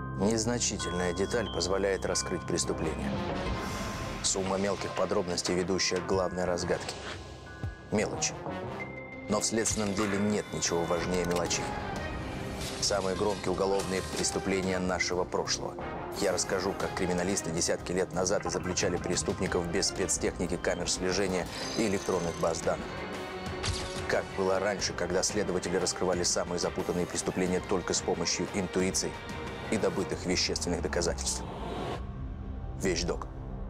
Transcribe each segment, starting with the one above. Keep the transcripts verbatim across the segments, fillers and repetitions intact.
Незначительная деталь позволяет раскрыть преступление. Сумма мелких подробностей, ведущая к главной разгадке. Мелочи. Но в следственном деле нет ничего важнее мелочей. Самые громкие уголовные преступления нашего прошлого. Я расскажу, как криминалисты десятки лет назад изобличали преступников без спецтехники, камер слежения и электронных баз данных. Как было раньше, когда следователи раскрывали самые запутанные преступления только с помощью интуиции и добытых вещественных доказательств. Вещдок.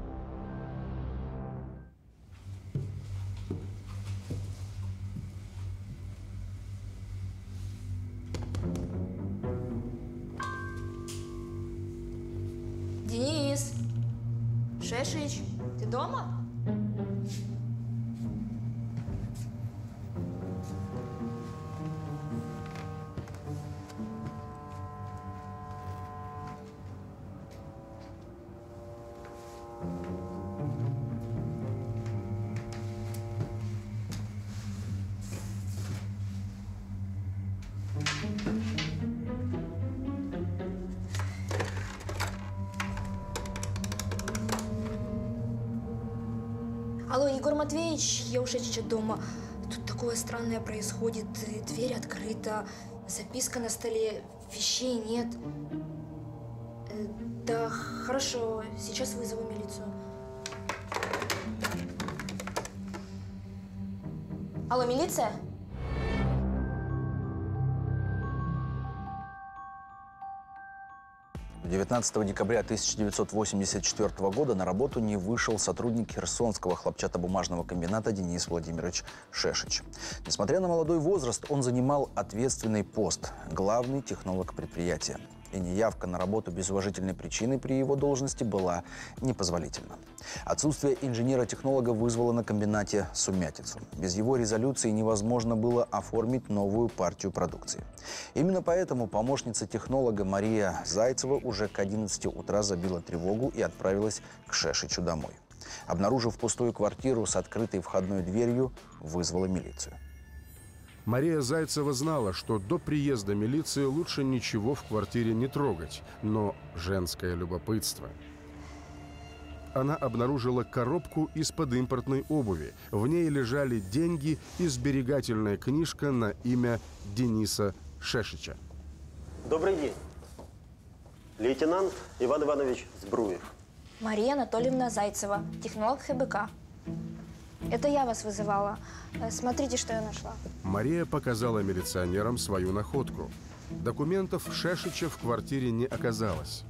Денис! Шешич, ты дома? Алло, Егор Матвеевич, я у Шешича дома. Тут такое странное происходит. Дверь открыта, записка на столе, вещей нет. Да, хорошо, сейчас вызову милицию. Алло, милиция? девятнадцатого декабря тысяча девятьсот восемьдесят четвёртого года на работу не вышел сотрудник Херсонского хлопчатобумажного комбината Денис Владимирович Шешич. Несмотря на молодой возраст, он занимал ответственный пост – главный технолог предприятия. И неявка на работу без уважительной причины при его должности была непозволительна. Отсутствие инженера-технолога вызвало на комбинате сумятицу. Без его резолюции невозможно было оформить новую партию продукции. Именно поэтому помощница технолога Мария Зайцева уже к одиннадцати утра забила тревогу и отправилась к Шешичу домой. Обнаружив пустую квартиру с открытой входной дверью, вызвала милицию. Мария Зайцева знала, что до приезда милиции лучше ничего в квартире не трогать, но женское любопытство. Она обнаружила коробку из-под импортной обуви. В ней лежали деньги и сберегательная книжка на имя Дениса Шешича. Добрый день. Лейтенант Иван Иванович Збруев. Мария Анатольевна Зайцева, технолог ХБК. Это я вас вызывала. Смотрите, что я нашла. Мария показала милиционерам свою находку. Документов Шешича в квартире не оказалось.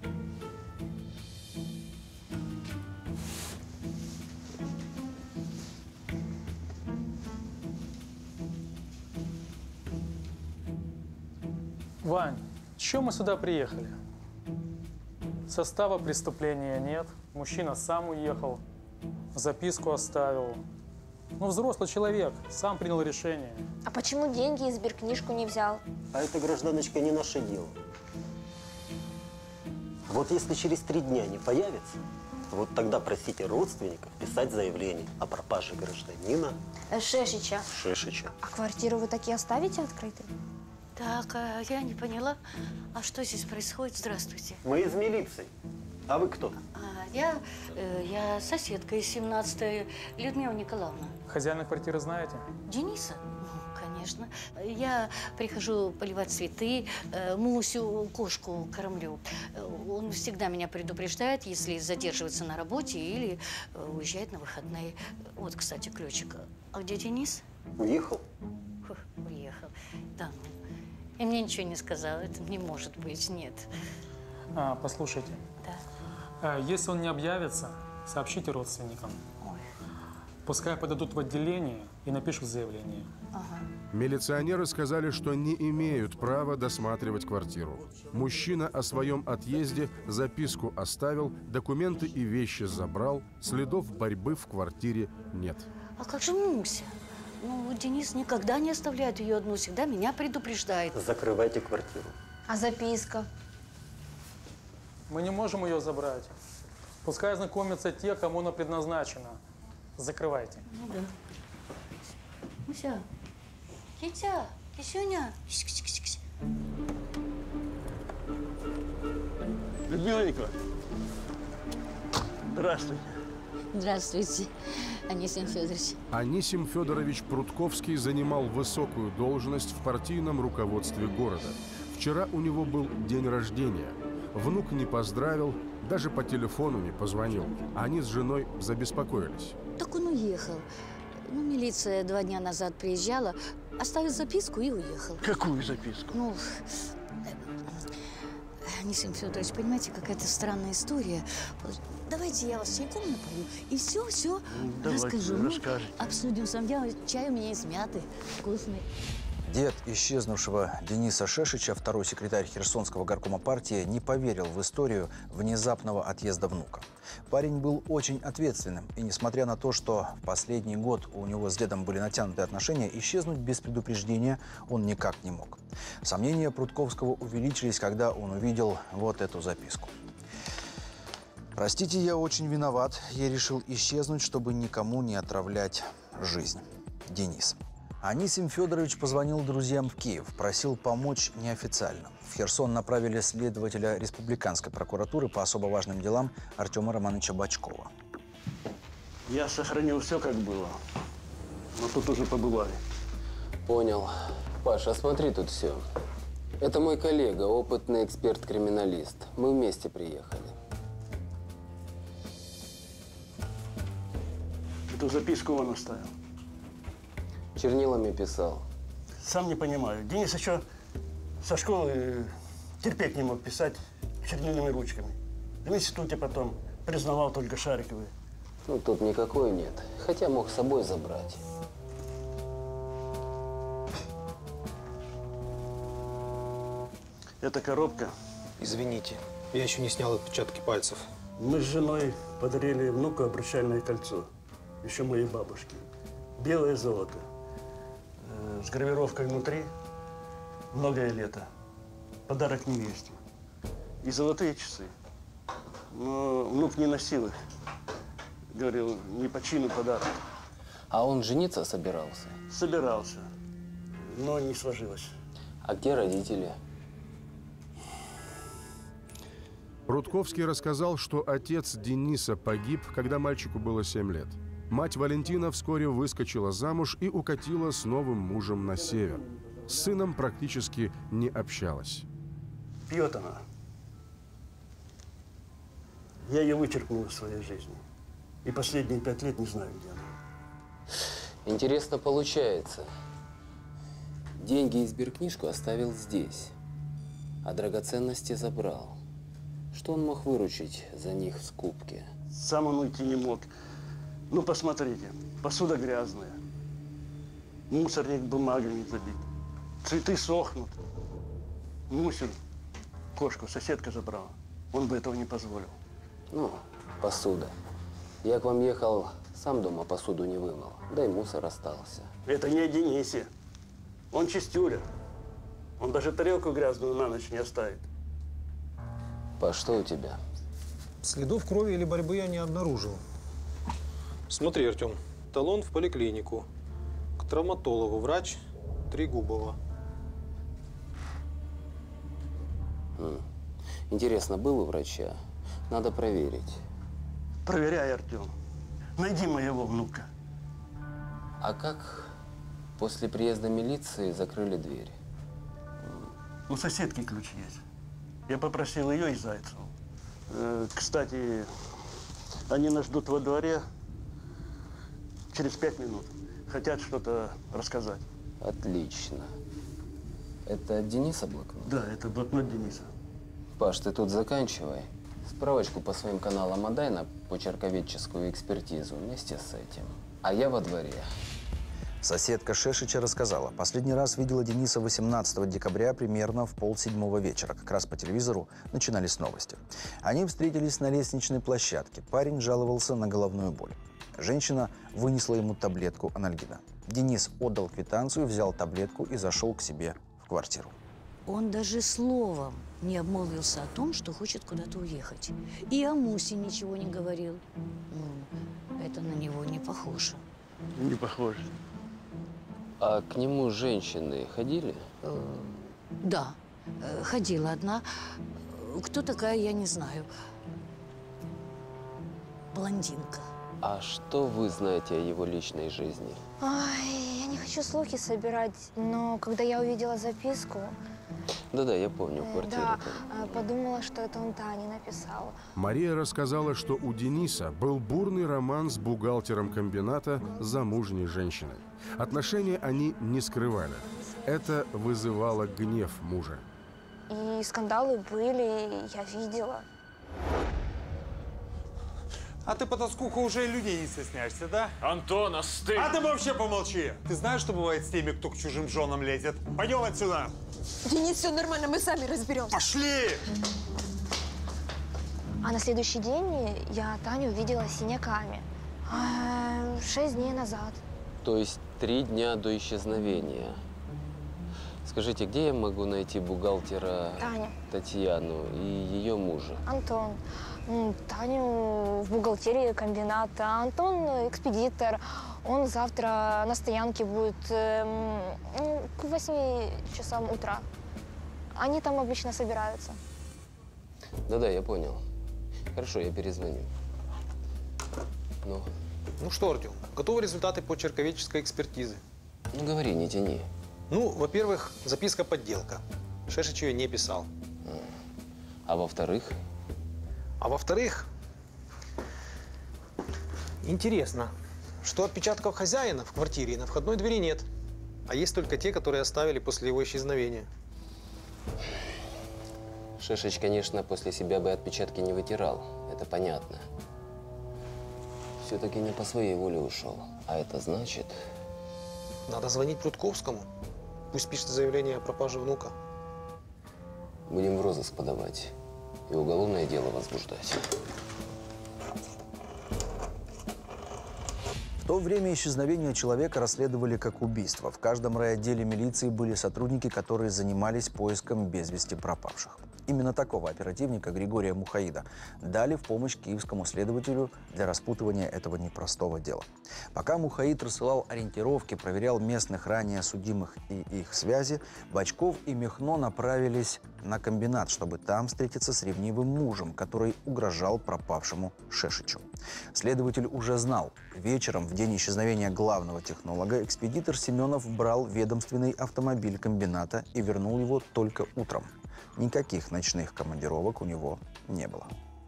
Вань, чё мы сюда приехали? Состава преступления нет. Мужчина сам уехал, записку оставил. Ну, взрослый человек, сам принял решение. А почему деньги и сберкнижку не взял? А это, гражданочка, не наше дело. Вот если через три дня не появится, вот тогда просите родственников писать заявление о пропаже гражданина Шешича. Шешича. А квартиру вы таки оставите открытой? Так, а я не поняла, а что здесь происходит? Здравствуйте. Мы из милиции. А вы кто? А, я, э, я соседка из семнадцатой, Людмила Николаевна. Хозяина квартиры знаете? Дениса? Ну, конечно. Я прихожу поливать цветы, э, Мусю, кошку, кормлю. Он всегда меня предупреждает, если задерживается на работе или э, уезжает на выходные. Вот, кстати, ключик. А где Денис? Уехал. Фух, уехал. Да, ну. И мне ничего не сказал. Это не может быть, нет. А, послушайте. Да. А, если он не объявится, сообщите родственникам. Ой. Пускай подадут в отделение и напишут заявление. Ага. Милиционеры сказали, что не имеют права досматривать квартиру. Мужчина о своем отъезде записку оставил, документы и вещи забрал, следов борьбы в квартире нет. А как же Муся? Ну, Денис никогда не оставляет ее одну, всегда меня предупреждает. Закрывайте квартиру. А записка? Мы не можем ее забрать. Пускай знакомятся те, кому она предназначена. Закрывайте. Ну да. Муся, Китя, Кисюня. Людмила Николаевна. Здравствуйте. Здравствуйте, Анисим Федорович. Анисим Федорович Прудковский занимал высокую должность в партийном руководстве города. Вчера у него был день рождения. Внук не поздравил, даже по телефону не позвонил. Они с женой забеспокоились. Так он уехал. Ну, милиция два дня назад приезжала, оставил записку и уехал. Какую записку? Ну, Анисим Федорович, понимаете, какая-то странная история. Давайте я вас чайком напою и все, все Давайте, расскажу. Ну, расскажите. обсудим сам. Я, чай у меня из мяты, вкусный. Дед исчезнувшего Дениса Шешича, второй секретарь Херсонского горкома партии, не поверил в историю внезапного отъезда внука. Парень был очень ответственным, и несмотря на то, что в последний год у него с дедом были натянутые отношения, исчезнуть без предупреждения он никак не мог. Сомнения Прудковского увеличились, когда он увидел вот эту записку. «Простите, я очень виноват. Я решил исчезнуть, чтобы никому не отравлять жизнь. Денис». Анисим Федорович позвонил друзьям в Киев, просил помочь неофициально. В Херсон направили следователя республиканской прокуратуры по особо важным делам Артема Романовича Бочкова. Я сохранил все, как было. Но тут уже побывали. Понял. Паша, смотри тут все. Это мой коллега, опытный эксперт-криминалист. Мы вместе приехали. Эту записку он оставил. Чернилами писал. Сам не понимаю. Денис еще со школы терпеть не мог писать чернильными ручками. В институте потом признавал только шариковые. Ну, тут никакой нет. Хотя мог с собой забрать. Эта коробка. Извините, я еще не снял отпечатки пальцев. Мы с женой подарили внуку обручальное кольцо. Еще моей бабушке. Белое золото. С гравировкой внутри. Многое лето. Подарок невесте. И золотые часы. Но внук не носил их. Говорил, не по чину подарок. А он жениться собирался? Собирался. Но не сложилось. А где родители? Прудковский рассказал, что отец Дениса погиб, когда мальчику было семь лет. Мать Валентина вскоре выскочила замуж и укатила с новым мужем на север. С сыном практически не общалась. Пьет она. Я ее вычеркнул из своей жизни. И последние пять лет не знаю, где она. Интересно получается. Деньги и сберкнижку оставил здесь, а драгоценности забрал. Что он мог выручить за них в скупке? Сам он уйти не мог. Ну, посмотрите, посуда грязная, мусорник бумагами забит, цветы сохнут. Мусин, кошку, соседка забрала. Он бы этого не позволил. Ну, посуда. Я к вам ехал, сам дома посуду не вымыл, да и мусор остался. Это не о Денисе. Он чистюля. Он даже тарелку грязную на ночь не оставит. Паш, что у тебя? Следов крови или борьбы я не обнаружил. Смотри, Артем, талон в поликлинику. К травматологу врач Трегубова. М. Интересно, был у врача? Надо проверить. Проверяй, Артем. Найди моего внука. А как после приезда милиции закрыли дверь? У соседки ключ есть. Я попросил ее и Зайцеву. Э, кстати, они нас ждут во дворе через пять минут. Хотят что-то рассказать. Отлично. Это от Дениса блокнот? Да, это блокнот Дениса. Паш, ты тут заканчивай. Справочку по своим каналам отдай на почерковедческую экспертизу вместе с этим. А я во дворе. Соседка Шешича рассказала, последний раз видела Дениса восемнадцатого декабря примерно в полседьмого вечера. Как раз по телевизору начинались новости. Они встретились на лестничной площадке. Парень жаловался на головную боль. Женщина вынесла ему таблетку анальгина. Денис отдал квитанцию, взял таблетку и зашел к себе в квартиру. Он даже словом не обмолвился о том, что хочет куда-то уехать. И о Мусе ничего не говорил. Ну, это на него не похоже. Не похоже. А к нему женщины ходили? Э, да, э, ходила одна. Кто такая, я не знаю. Блондинка. А что вы знаете о его личной жизни? Ой, я не хочу слухи собирать, но когда я увидела записку, Да-да, я помню, э, квартиру. да, там. э, подумала, что это он Тане написал. Мария рассказала, что у Дениса был бурный роман с бухгалтером комбината замужней женщиной. Отношения они не скрывали. Это вызывало гнев мужа. И скандалы были, я видела. А ты по тоскуху уже людей не стесняешься, да? Антон, остынь! А ты вообще помолчи! Ты знаешь, что бывает с теми, кто к чужим женам лезет? Пойдем отсюда! Денис, все нормально, мы сами разберемся. Пошли! А на следующий день я Таню видела с синяками. Э, Шесть дней назад. То есть три дня до исчезновения. Скажите, где я могу найти бухгалтера Таню. Татьяну и ее мужа? Антон. М, Таню в бухгалтерии комбината. А Антон экспедитор. Он завтра на стоянке будет эм, м, к восьми часам утра. Они там обычно собираются. Да-да, я понял. Хорошо, я перезвоню. Ну, Ну что, Артем, готовы результаты почерковедческой экспертизы? ну говори, не тяни. Ну, во-первых, записка подделка. Шешич ее не писал. А во-вторых? А во-вторых, интересно, что отпечатков хозяина в квартире на входной двери нет, а есть только те, которые оставили после его исчезновения. Шешич, конечно, после себя бы отпечатки не вытирал. Это понятно. Все-таки не по своей воле ушел. А это значит… Надо звонить Прудковскому. Пусть пишет заявление о пропаже внука. Будем в розыск подавать и уголовное дело возбуждать. В то время исчезновение человека расследовали как убийство. В каждом райотделе милиции были сотрудники, которые занимались поиском без вести пропавших. Именно такого оперативника Григория Мухаида дали в помощь киевскому следователю для распутывания этого непростого дела. Пока Мухаид рассылал ориентировки, проверял местных ранее судимых и их связи, Бочков и Михно направились на комбинат, чтобы там встретиться с ревнивым мужем, который угрожал пропавшему Шешичу. Следователь уже знал, вечером, в день исчезновения главного технолога, экспедитор Семенов брал ведомственный автомобиль комбината и вернул его только утром. Никаких ночных командировок у него не было.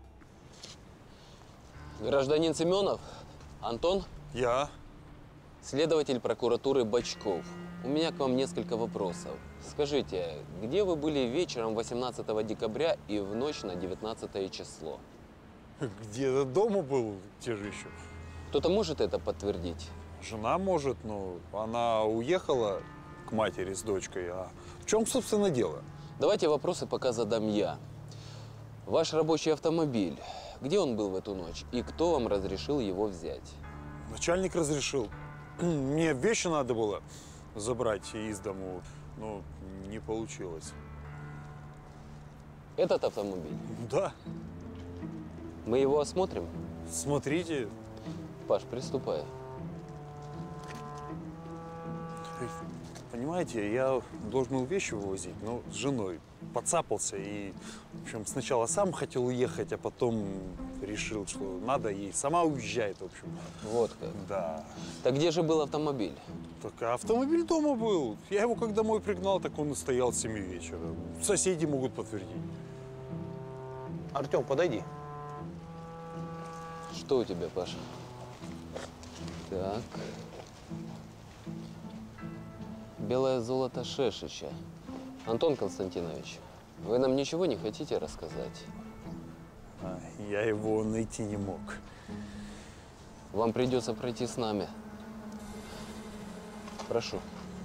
Гражданин Семенов, Антон? Я. Следователь прокуратуры Бочков. У меня к вам несколько вопросов. Скажите, где вы были вечером восемнадцатого декабря и в ночь на девятнадцатое число? Где-то дома был, где же еще? Кто-то может это подтвердить? Жена может, но она уехала к матери с дочкой. А в чем, собственно, дело? Давайте вопросы пока задам я. Ваш рабочий автомобиль, где он был в эту ночь и кто вам разрешил его взять? Начальник разрешил. Мне вещи надо было забрать из дому, но не получилось. Этот автомобиль? Да. Мы его осмотрим? Смотрите. Паш, приступай. Понимаете, я должен был вещи вывозить, но с женой подцапался и, в общем, сначала сам хотел уехать, а потом решил, что надо ей, сама уезжает, в общем. Вот как? Да. Так где же был автомобиль? Так а автомобиль дома был. Я его как домой пригнал, так он и стоял с семи вечера. Соседи могут подтвердить. Артем, подойди. Что у тебя, Паша? Так. Белое золото Шешича. Антон Константинович, вы нам ничего не хотите рассказать? А, я его найти не мог. Вам придется пройти с нами. Прошу.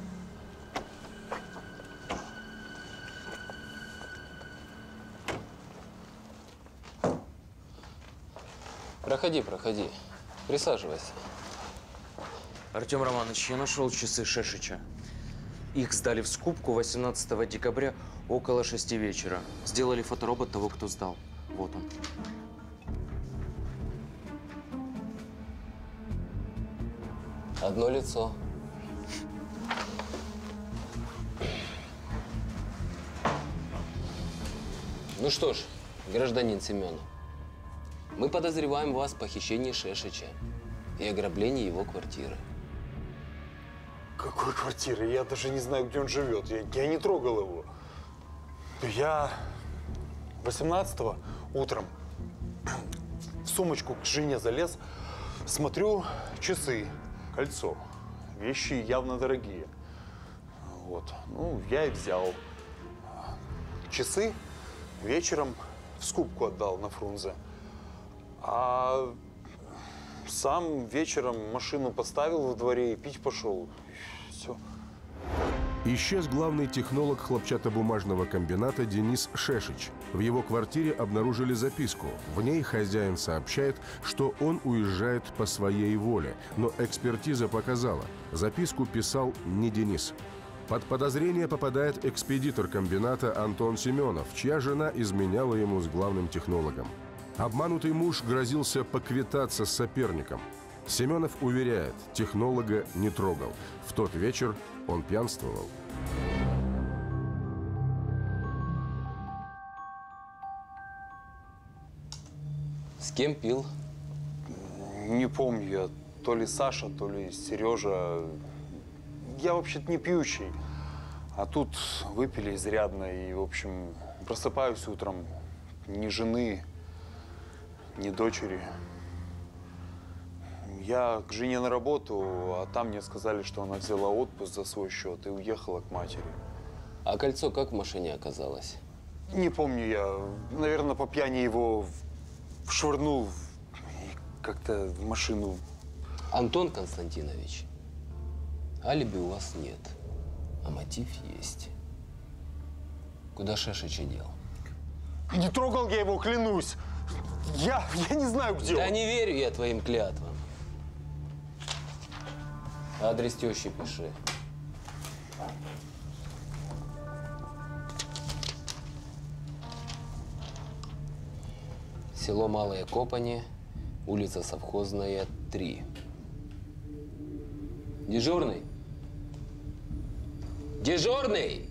Проходи, проходи. Присаживайся. Артем Романович, я нашел часы Шешича. Их сдали в скупку восемнадцатого декабря около шести вечера. Сделали фоторобот того, кто сдал. Вот он. Одно лицо. Ну что ж, гражданин Семенов, мы подозреваем вас в похищении Шешича и ограблении его квартиры. Какой квартиры? Я даже не знаю, где он живет. Я, я не трогал его. Я восемнадцатого утром в сумочку к жене залез, смотрю часы, кольцо. Вещи явно дорогие. Вот. Ну, я и взял. Часы вечером в скупку отдал на Фрунзе. А сам вечером машину поставил во дворе и пить пошел. Все. Исчез главный технолог хлопчатобумажного комбината Денис Шешич. В его квартире обнаружили записку. В ней хозяин сообщает, что он уезжает по своей воле. Но экспертиза показала, записку писал не Денис. Под подозрение попадает экспедитор комбината Антон Семенов, чья жена изменяла ему с главным технологом. Обманутый муж грозился поквитаться с соперником. Семенов уверяет, технолога не трогал. В тот вечер он пьянствовал. С кем пил? Не помню я. То ли Саша, то ли Сережа. Я вообще-то не пьющий. А тут выпили изрядно. И, в общем, просыпаюсь утром. Ни жены, ни дочери. Я к жене на работу, а там мне сказали, что она взяла отпуск за свой счет и уехала к матери. А кольцо как в машине оказалось? Не помню я. Наверное, по пьяни его вшвырнул как-то в машину. Антон Константинович, алиби у вас нет, а мотив есть. Куда Шешича дел? Не трогал я его, клянусь. Я, я не знаю, где да он. не верю я твоим клятвам. Адрес тещи пиши. Село Малое Копанье, улица Совхозная, три. Дежурный? Дежурный!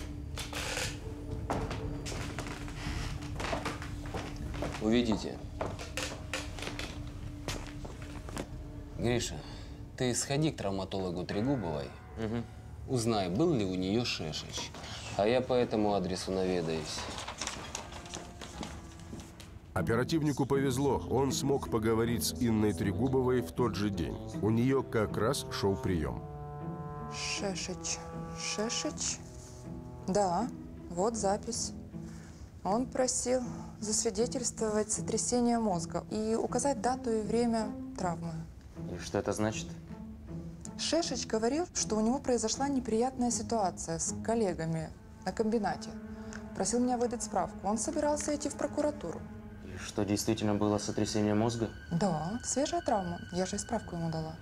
Уведите. Гриша, ты сходи к травматологу Трегубовой, угу. Узнай, был ли у нее Шешич. А я по этому адресу наведаюсь. Оперативнику повезло, он смог поговорить с Инной Трегубовой в тот же день. У нее как раз шел прием. Шешич. Шешич? Да, вот запись. Он просил засвидетельствовать сотрясение мозга и указать дату и время травмы. И что это значит? Шешич говорил, что у него произошла неприятная ситуация с коллегами на комбинате. Просил меня выдать справку. Он собирался идти в прокуратуру. И что, действительно было сотрясение мозга? Да, свежая травма. Я же и справку ему дала.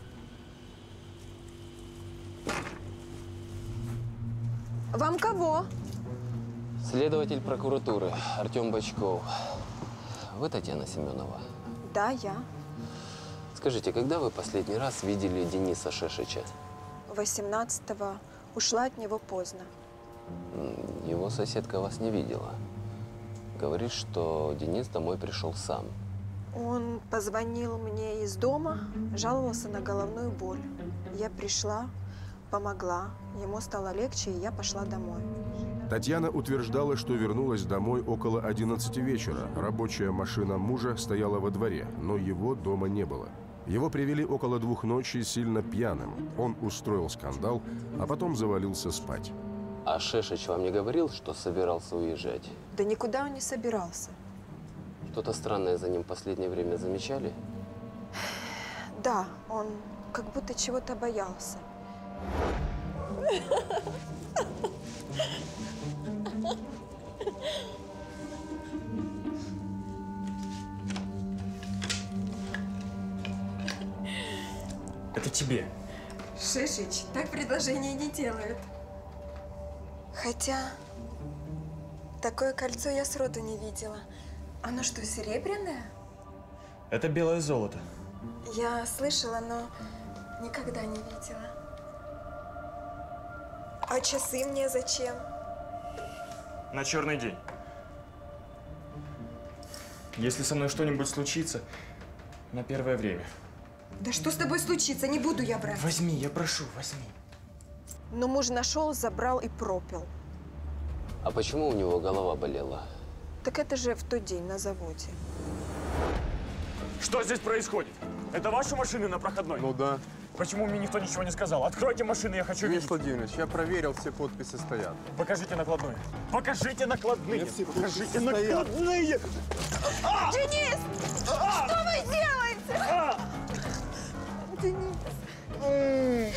Вам кого? Следователь прокуратуры Артем Бочков. Вы Татьяна Семенова? Да, я. Скажите, когда вы последний раз видели Дениса Шешича? восемнадцатого. Ушла от него поздно. Его соседка вас не видела. Говорит, что Денис домой пришел сам. Он позвонил мне из дома, жаловался на головную боль. Я пришла, помогла. Ему стало легче, и я пошла домой. Татьяна утверждала, что вернулась домой около одиннадцати вечера. Рабочая машина мужа стояла во дворе, но его дома не было. Его привели около двух ночи сильно пьяным. Он устроил скандал, а потом завалился спать. А Шешич вам не говорил, что собирался уезжать? Да никуда он не собирался. Что-то странное за ним в последнее время замечали? Да, он как будто чего-то боялся. Это тебе. Шешич так предложение не делает. Хотя такое кольцо я сроду не видела. Оно что, серебряное? Это белое золото. Я слышала, но никогда не видела. А часы мне зачем? На черный день. Если со мной что-нибудь случится, на первое время. Да что с тобой случится? Не буду я брать. Возьми, я прошу, возьми. Но муж нашел, забрал и пропил. А почему у него голова болела? Так это же в тот день на заводе. Что здесь происходит? Это ваши машины на проходной? Ну да. Почему мне никто ничего не сказал? Откройте машины, я хочу Денис видеть. Владимирович, я проверил, все подписи стоят. Покажите накладные. Покажите накладные. Нет, все Покажите подписи стоят. накладные. А! Денис! А! Что вы делаете? А! Денис!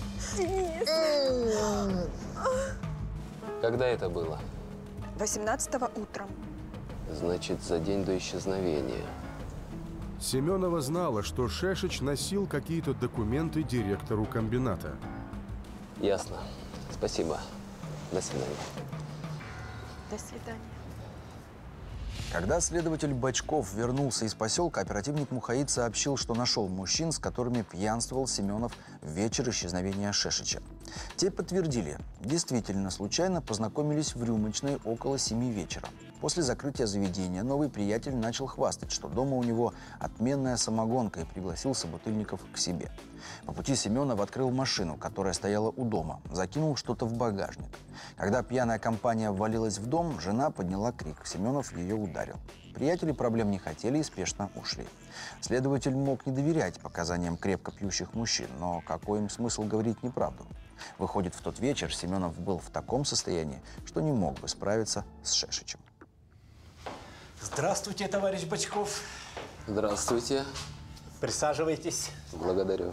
Денис! Когда это было? восемнадцатого утром. Значит, за день до исчезновения. Семенова знала, что Шешич носил какие-то документы директору комбината. Ясно. Спасибо. До свидания. До свидания. Когда следователь Бочков вернулся из поселка, оперативник Мухаид сообщил, что нашел мужчин, с которыми пьянствовал Семенов в вечер исчезновения Шешича. Те подтвердили, действительно случайно познакомились в рюмочной около семи вечера. После закрытия заведения новый приятель начал хвастать, что дома у него отменная самогонка, и пригласил собутыльников к себе. По пути Семенов открыл машину, которая стояла у дома, закинул что-то в багажник. Когда пьяная компания ввалилась в дом, жена подняла крик. Семенов ее ударил. Приятели проблем не хотели и спешно ушли. Следователь мог не доверять показаниям крепко пьющих мужчин, но какой им смысл говорить неправду? Выходит, в тот вечер Семенов был в таком состоянии, что не мог бы справиться с Шешичем. Здравствуйте, товарищ Бочков. Здравствуйте. Присаживайтесь. Благодарю.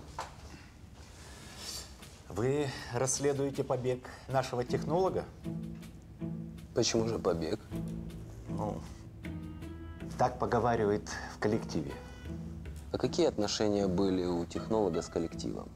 Вы расследуете побег нашего технолога? Почему же побег? Ну, так поговаривает в коллективе. А какие отношения были у технолога с коллективом?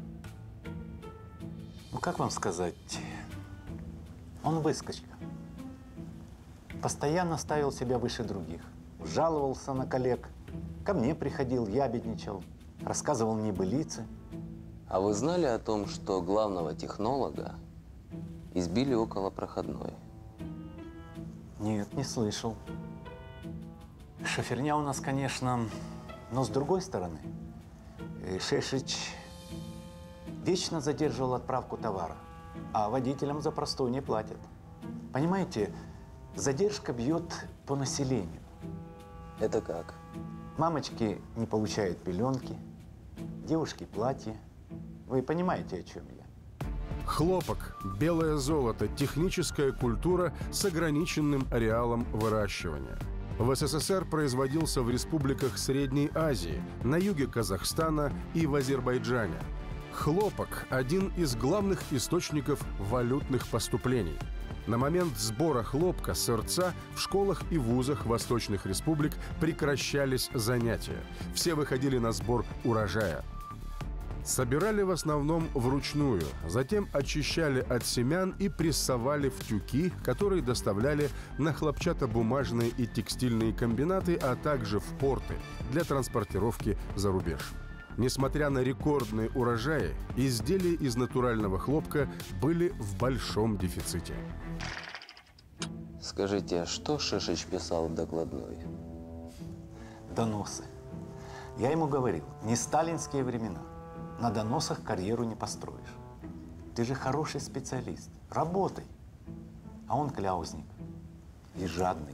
Ну, как вам сказать? Он выскочка. Постоянно ставил себя выше других. Жаловался на коллег. Ко мне приходил, ябедничал, рассказывал небылицы. А вы знали о том, что главного технолога избили около проходной? Нет, не слышал. Шоферня у нас, конечно, но с другой стороны, Шешич вечно задерживал отправку товара, а водителям за простой не платят. Понимаете, задержка бьет по населению. Это как? Мамочки не получают пеленки, девушки платья. Вы понимаете, о чем я? Хлопок, белое золото, техническая культура с ограниченным ареалом выращивания. В СССР производился в республиках Средней Азии, на юге Казахстана и в Азербайджане. Хлопок – один из главных источников валютных поступлений. На момент сбора хлопка сырца в школах и вузах восточных республик прекращались занятия. Все выходили на сбор урожая. Собирали в основном вручную, затем очищали от семян и прессовали в тюки, которые доставляли на хлопчатобумажные и текстильные комбинаты, а также в порты для транспортировки за рубеж. Несмотря на рекордные урожаи, изделия из натурального хлопка были в большом дефиците. Скажите, а что Шешич писал в докладной? Доносы. Я ему говорил, не сталинские времена. На доносах карьеру не построишь. Ты же хороший специалист. Работай. А он кляузник. И жадный.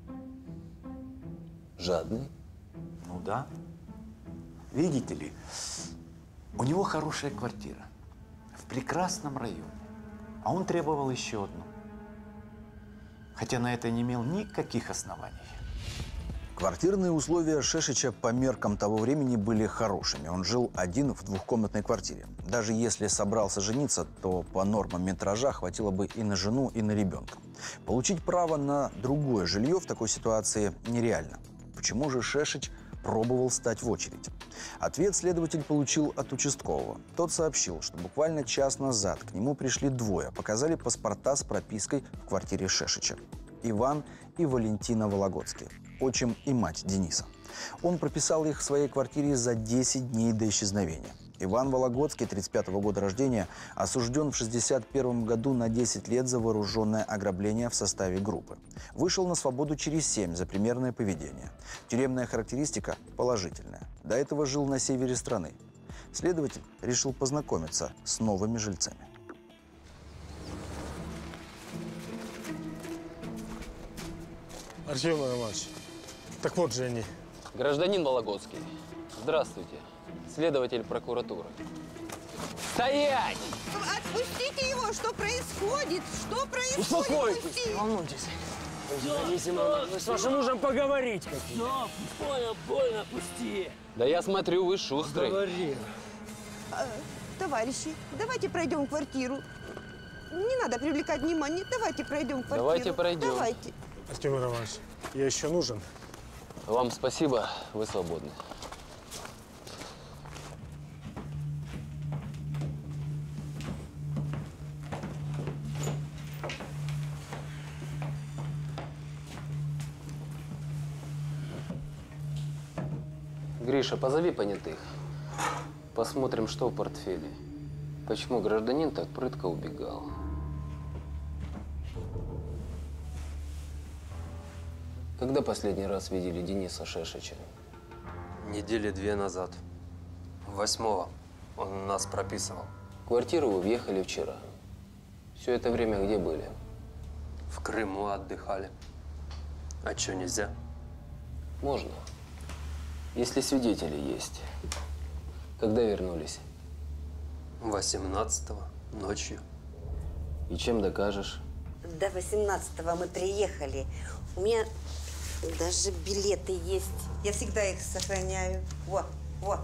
Жадный? Ну да. Видите ли, у него хорошая квартира. В прекрасном районе. А он требовал еще одну. Хотя на это не имел никаких оснований. Квартирные условия Шешича по меркам того времени были хорошими. Он жил один в двухкомнатной квартире. Даже если собрался жениться, то по нормам метража хватило бы и на жену, и на ребенка. Получить право на другое жилье в такой ситуации нереально. Почему же Шешич пробовал стать в очередь? Ответ следователь получил от участкового. Тот сообщил, что буквально час назад к нему пришли двое, показали паспорта с пропиской в квартире Шешича. Иван и Валентина Вологодские, отчим и мать Дениса. Он прописал их в своей квартире за десять дней до исчезновения. Иван Вологодский, тридцать пятого года рождения, осужден в шестьдесят первом году на десять лет за вооруженное ограбление в составе группы. Вышел на свободу через семь за примерное поведение. Тюремная характеристика положительная. До этого жил на севере страны. Следователь решил познакомиться с новыми жильцами. Артем Иванович, так вот же они. Гражданин Вологодский, здравствуйте. Следователь прокуратуры. Стоять! Отпустите его! Что происходит? Что происходит? Успокойтесь, Пусти! не волнуйтесь. Независимо, мы с вашим мужем поговорить хотим. Стоп! Больно, больно, пусти. Да я смотрю, вы шустрый. Говори. А, товарищи, давайте пройдем квартиру. Не надо привлекать внимание. Давайте пройдем квартиру. Давайте пройдем. Давайте. Артем Иванович, я еще нужен. Вам спасибо, вы свободны. Гриша, позови понятых. Посмотрим, что в портфеле. Почему гражданин так прытко убегал. Когда последний раз видели Дениса Шешича? Недели две назад. Восьмого. Он нас прописывал. В квартиру вы въехали вчера. Все это время где были? В Крыму отдыхали. А что, нельзя? Можно. Если свидетели есть. Когда вернулись? восемнадцатого ночью. И чем докажешь? До восемнадцатого мы приехали. У меня даже билеты есть. Я всегда их сохраняю. Вот, вот.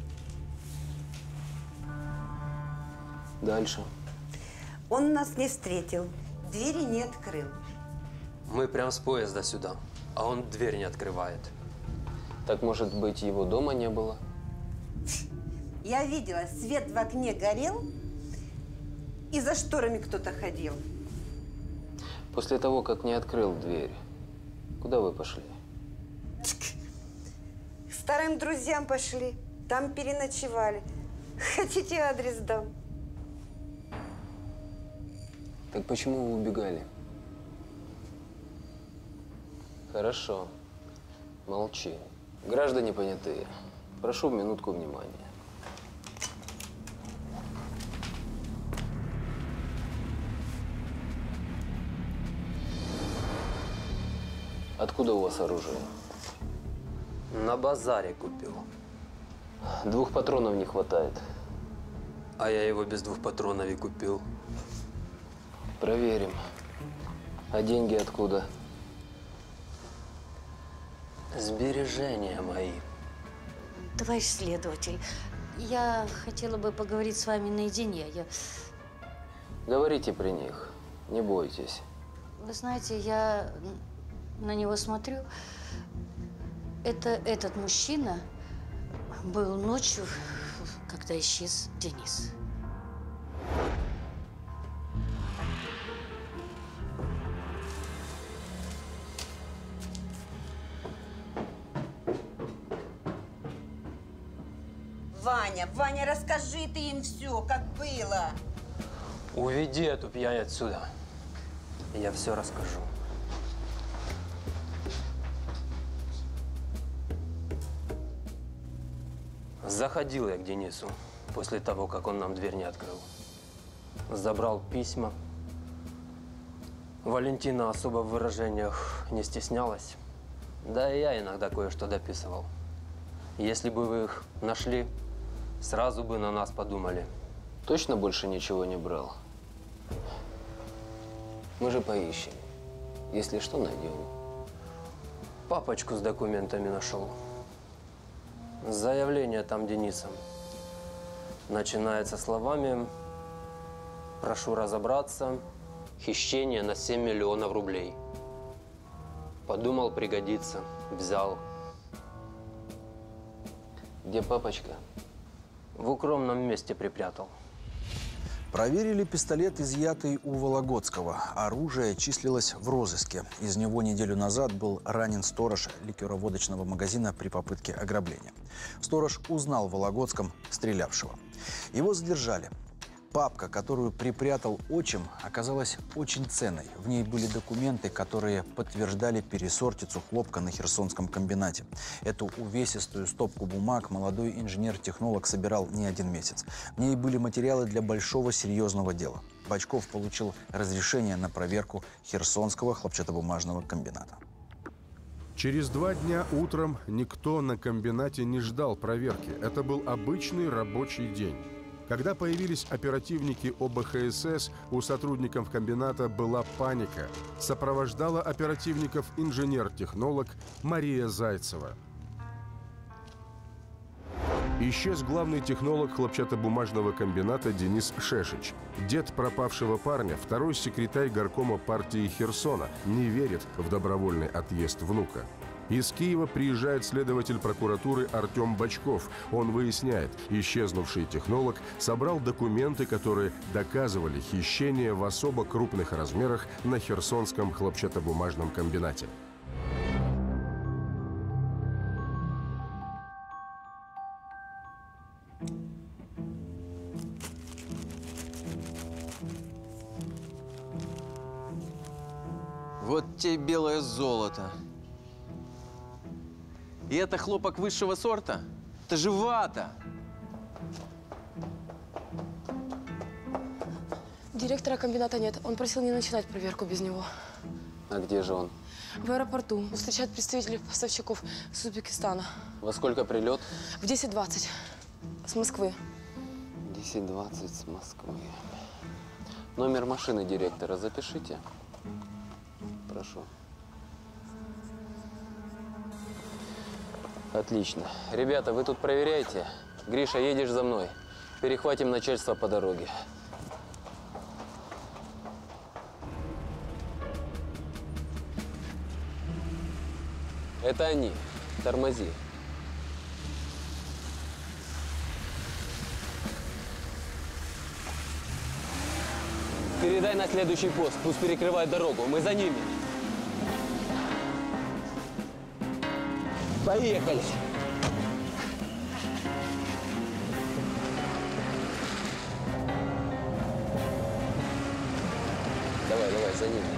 Дальше. Он нас не встретил, двери не открыл. Мы прям с поезда сюда, а он дверь не открывает. Так, может быть, его дома не было? Я видела, свет в окне горел, и за шторами кто-то ходил. После того, как не открыл дверь, куда вы пошли? К старым друзьям пошли, там переночевали. Хотите, адрес дам? Так почему вы убегали? Хорошо. Молчи. Граждане понятые, прошу минутку внимания. Откуда у вас оружие? На базаре купил. Двух патронов не хватает. А я его без двух патронов и купил. Проверим. А деньги откуда? Сбережения мои. Товарищ следователь, я хотела бы поговорить с вами наедине. Я... Говорите при них, не бойтесь. Вы знаете, я на него смотрю. Это этот мужчина был ночью, когда исчез Денис. Ваня, Ваня, расскажи ты им все, как было. Уведи эту пьянь отсюда. Я все расскажу. Заходил я к Денису после того, как он нам дверь не открыл. Забрал письма. Валентина особо в выражениях не стеснялась. Да и я иногда кое-что дописывал. Если бы вы их нашли, сразу бы на нас подумали. Точно больше ничего не брал? Мы же поищем. Если что, найдем. Папочку с документами нашел. Заявление там Денисом. Начинается словами: прошу разобраться, хищение на семь миллионов рублей. Подумал, пригодится. Взял. Где папочка? В укромном месте припрятал. Проверили пистолет, изъятый у Вологодского. Оружие числилось в розыске. Из него неделю назад был ранен сторож ликероводочного магазина при попытке ограбления. Сторож узнал в Вологодском стрелявшего. Его задержали. Папка, которую припрятал отчим, оказалась очень ценной. В ней были документы, которые подтверждали пересортицу хлопка на Херсонском комбинате. Эту увесистую стопку бумаг молодой инженер-технолог собирал не один месяц. В ней были материалы для большого серьезного дела. Бочков получил разрешение на проверку Херсонского хлопчатобумажного комбината. Через два дня утром никто на комбинате не ждал проверки. Это был обычный рабочий день. Когда появились оперативники о бэ ха эс эс, у сотрудников комбината была паника. Сопровождала оперативников инженер-технолог Мария Зайцева. Исчез главный технолог хлопчатобумажного комбината Денис Шешич. Дед пропавшего парня, второй секретарь горкома партии Херсона, не верит в добровольный отъезд внука. Из Киева приезжает следователь прокуратуры Артем Бочков. Он выясняет, исчезнувший технолог собрал документы, которые доказывали хищение в особо крупных размерах на Херсонском хлопчатобумажном комбинате. Вот тебе белое золото. И это хлопок высшего сорта? Это же вата! Директора комбината нет. Он просил не начинать проверку без него. А где же он? В аэропорту. Встречает представителей поставщиков с Узбекистана. Во сколько прилет? В десять двадцать. С Москвы. десять двадцать с Москвы. Номер машины директора запишите. Прошу. Отлично. Ребята, вы тут проверяйте. Гриша, едешь за мной. Перехватим начальство по дороге. Это они. Тормози. Передай на следующий пост. Пусть перекрывают дорогу. Мы за ними. Поехали. Давай, давай, за ними.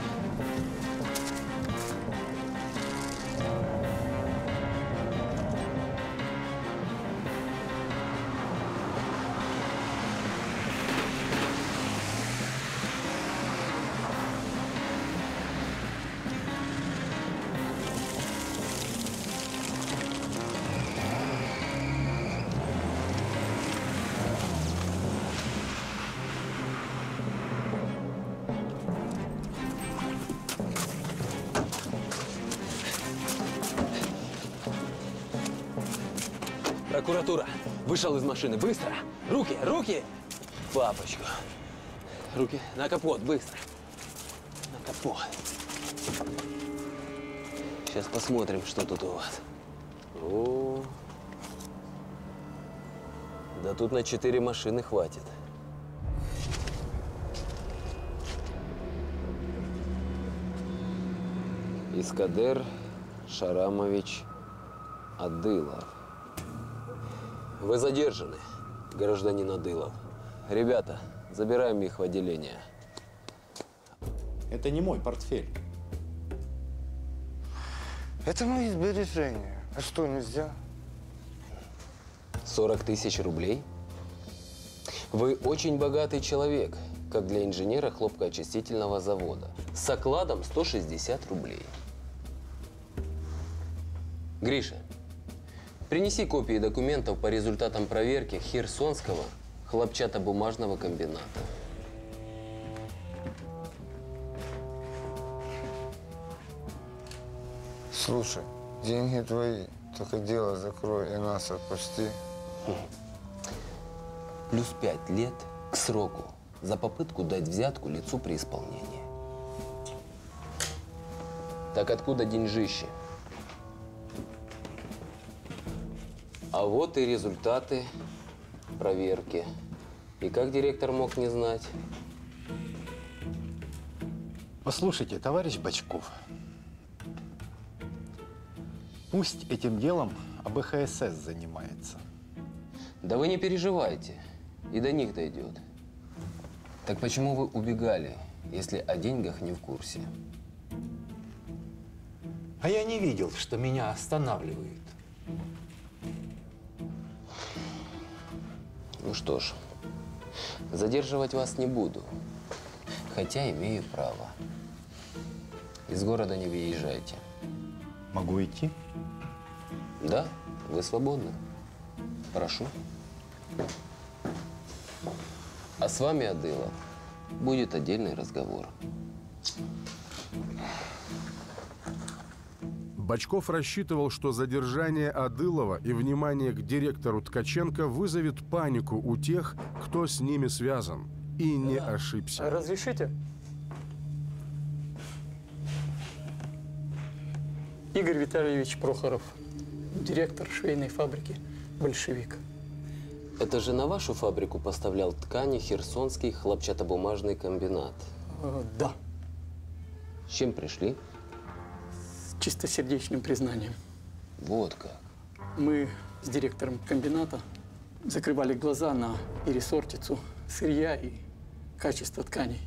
Прокуратура. Вышел из машины. Быстро. Руки, руки. Папочку. Руки на капот. Быстро. На капот. Сейчас посмотрим, что тут у вас. О, да тут на четыре машины хватит. Искадер Шарамович Адылов. Вы задержаны, гражданин Адылов. Ребята, забираем их в отделение. Это не мой портфель. Это мои сбережения. А что, нельзя? сорок тысяч рублей? Вы очень богатый человек, как для инженера хлопкоочистительного завода. С окладом сто шестьдесят рублей. Гриша, принеси копии документов по результатам проверки Херсонского хлопчатобумажного комбината. Слушай, деньги твои, только дело закрой и нас отпусти. Плюс пять лет к сроку за попытку дать взятку лицу при исполнении. Так откуда деньжище? А вот и результаты проверки. И как директор мог не знать? Послушайте, товарищ Бочков, пусть этим делом АБХСС занимается. Да вы не переживайте, и до них дойдет. Так почему вы убегали, если о деньгах не в курсе? А я не видел, что меня останавливают. Ну что ж, задерживать вас не буду, хотя имею право. Из города не выезжайте. Могу идти? Да, вы свободны. Прошу. А с вами, Адылов, будет отдельный разговор. Бочков рассчитывал, что задержание Адылова и внимание к директору Ткаченко вызовет панику у тех, кто с ними связан. И не ошибся. Разрешите? Игорь Витальевич Прохоров, директор швейной фабрики «Большевик». Это же на вашу фабрику поставлял ткани Херсонский хлопчатобумажный комбинат? Э, да. С чем пришли? С чистосердечным признанием. Вот как. Мы с директором комбината закрывали глаза на пересортицу сырья и качество тканей.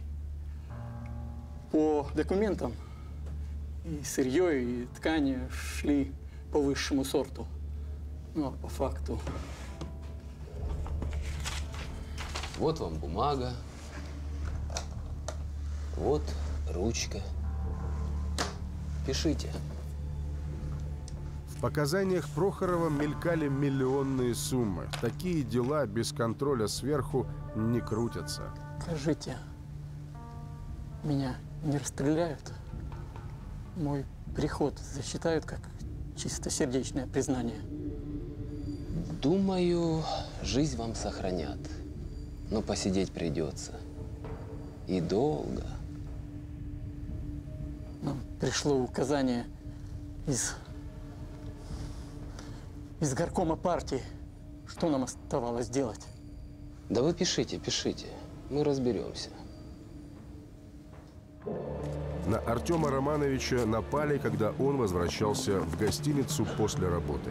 По документам и сырье, и ткани шли по высшему сорту. Ну, а по факту… Вот вам бумага, вот ручка. Пишите. В показаниях Прохорова мелькали миллионные суммы. Такие дела без контроля сверху не крутятся. Скажите, меня не расстреляют? Мой приход засчитают как чистосердечное признание? Думаю, жизнь вам сохранят. Но посидеть придется. И долго. Нам пришло указание из, из горкома партии. Что нам оставалось делать? Да вы пишите, пишите. Мы разберемся. На Артема Романовича напали, когда он возвращался в гостиницу после работы.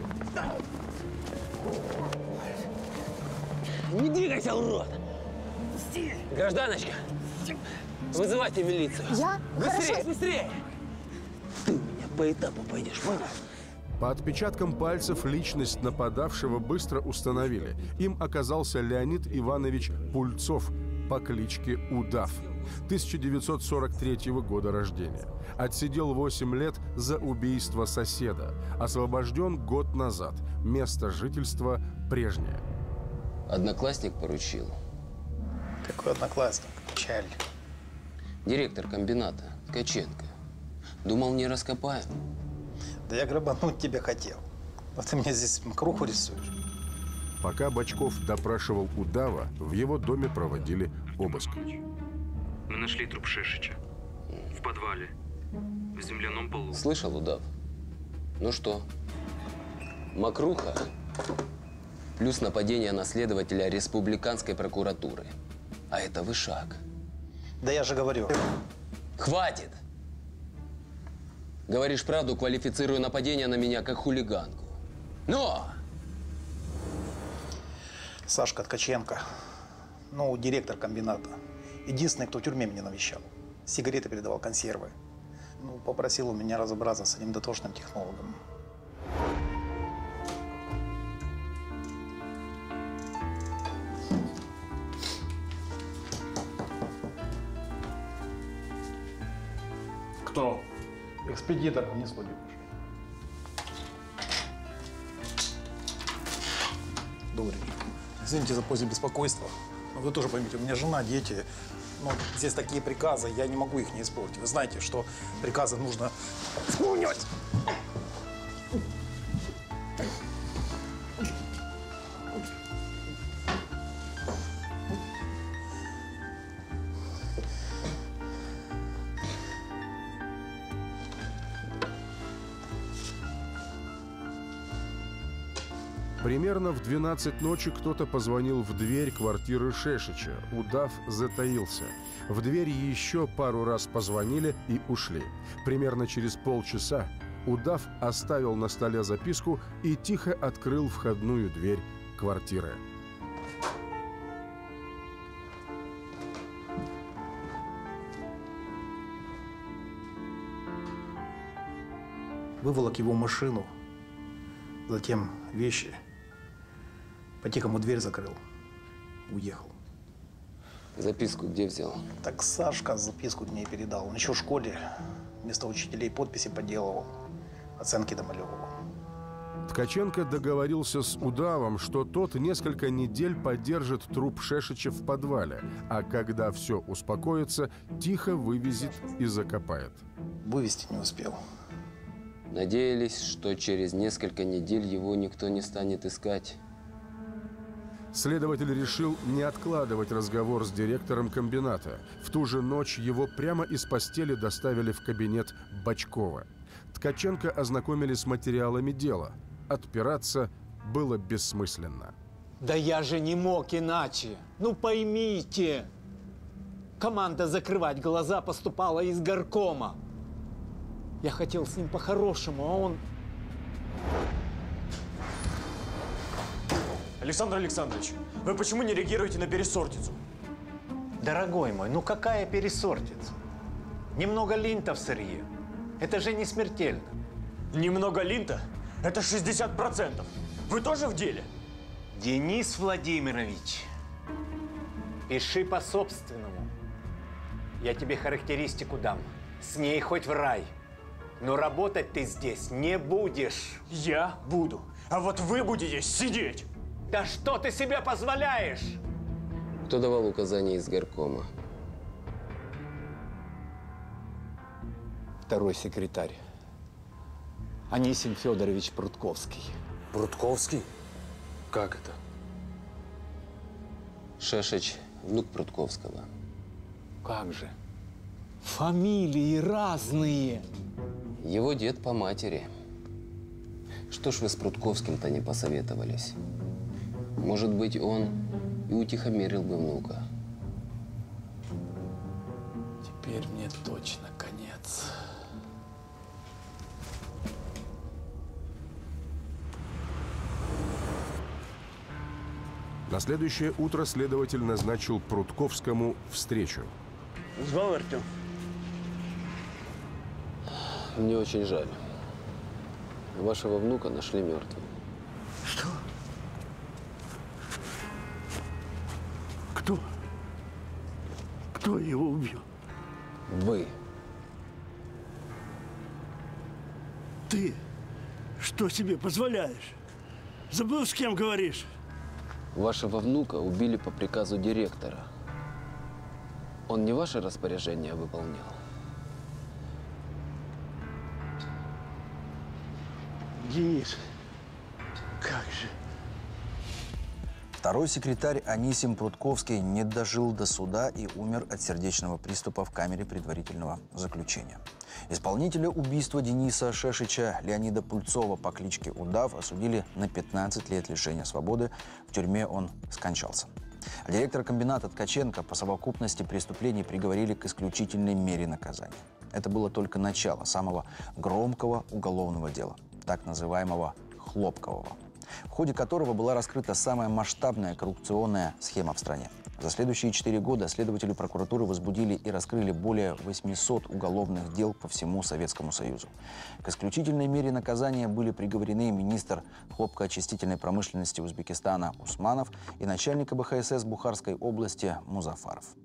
Не двигайся, урод! Гражданочка, вызывайте милицию. Я? Быстрее, Хорошо. быстрее! Ты у меня по этапу пойдешь, понял? По отпечаткам пальцев личность нападавшего быстро установили. Им оказался Леонид Иванович Пульцов по кличке Удав, тысяча девятьсот сорок третьего года рождения. Отсидел восемь лет за убийство соседа. Освобожден год назад. Место жительства прежнее. Одноклассник поручил. Какой одноклассник? Начальник. Директор комбината Ткаченко. Думал, не раскопаем. Да я грабануть тебя хотел. А ты мне здесь макруху рисуешь. Пока Бочков допрашивал Удава, в его доме проводили обыск. Мы нашли труп Шешича. В подвале. В земляном полу. Слышал, Удав? Ну что? Мокруха плюс нападение на следователя республиканской прокуратуры. А это вышаг. Да я же говорю. Хватит! Говоришь правду, квалифицирую нападение на меня как хулиганку. Но! Сашка Ткаченко, ну, директор комбината. Единственный, кто в тюрьме меня навещал. Сигареты передавал, консервы. Ну, попросил у меня разобраться с одним дотошным технологом. Кто? Экспедитор внес Владимир. Добрый день. Извините за позднее беспокойство. Но вы тоже поймите, у меня жена, дети. Но здесь такие приказы, я не могу их не исполнить. Вы знаете, что приказы нужно исполнять. Примерно в двенадцать ночи кто-то позвонил в дверь квартиры Шешича. Удав затаился. В дверь еще пару раз позвонили и ушли. Примерно через полчаса Удав оставил на столе записку и тихо открыл входную дверь квартиры. Выволок его машину, затем вещи, по-тихому дверь закрыл, уехал. Записку где взял? Так Сашка записку мне передал. Он еще в школе вместо учителей подписи поделывал, оценки домалевывал. Ткаченко договорился с Удавом, что тот несколько недель подержит труп Шешича в подвале, а когда все успокоится, тихо вывезет и закопает. Вывезти не успел. Надеялись, что через несколько недель его никто не станет искать. Следователь решил не откладывать разговор с директором комбината. В ту же ночь его прямо из постели доставили в кабинет Бочкова. Ткаченко ознакомили с материалами дела. Отпираться было бессмысленно. Да я же не мог иначе. Ну поймите. Команда закрывать глаза поступала из горкома. Я хотел с ним по-хорошему, а он... Александр Александрович, вы почему не реагируете на пересортицу? Дорогой мой, ну какая пересортица? Немного линта в сырье. Это же не смертельно. Немного линта? Это шестьдесят процентов. Вы тоже в деле? Денис Владимирович, пиши по-собственному. Я тебе характеристику дам. С ней хоть в рай. Но работать ты здесь не будешь. Я буду. А вот вы будете сидеть. Да что ты себе позволяешь? Кто давал указания из горкома? Второй секретарь. Анисим Федорович Прудковский. Прудковский? Как это? Шешич – внук Прудковского. Как же? Фамилии разные. Его дед по матери. Что ж вы с Прудковским-то не посоветовались? Может быть, он и утихомирил бы внука. Теперь мне точно конец. На следующее утро следователь назначил Прудковскому встречу. Звал Артем? Мне очень жаль. Вашего внука нашли мертвым. Что? Кто? Кто его убил? Вы. Ты что себе позволяешь? Забыл, с кем говоришь? Вашего внука убили по приказу директора. Он не ваше распоряжение выполнял? Денис, как же? Второй секретарь Анисим Прудковский не дожил до суда и умер от сердечного приступа в камере предварительного заключения. Исполнителя убийства Дениса Шешича Леонида Пульцова по кличке Удав осудили на пятнадцать лет лишения свободы. В тюрьме он скончался. А директора комбината Ткаченко по совокупности преступлений приговорили к исключительной мере наказания. Это было только начало самого громкого уголовного дела, так называемого Хлопкового, в ходе которого была раскрыта самая масштабная коррупционная схема в стране. За следующие четыре года следователи прокуратуры возбудили и раскрыли более восьмисот уголовных дел по всему Советскому Союзу. К исключительной мере наказания были приговорены министр хлопкоочистительной промышленности Узбекистана Усманов и начальник АБХСС Бухарской области Музафаров.